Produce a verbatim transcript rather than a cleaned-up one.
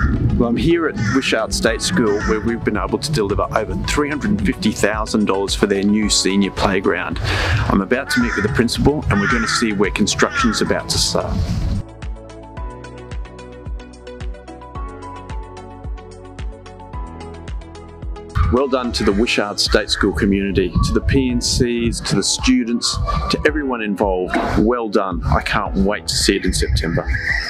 Well, I'm here at Wishart State School where we've been able to deliver over three hundred fifty thousand dollars for their new senior playground. I'm about to meet with the principal and we're going to see where construction's about to start. Well done to the Wishart State School community, to the P N Cs, to the students, to everyone involved. Well done. I can't wait to see it in September.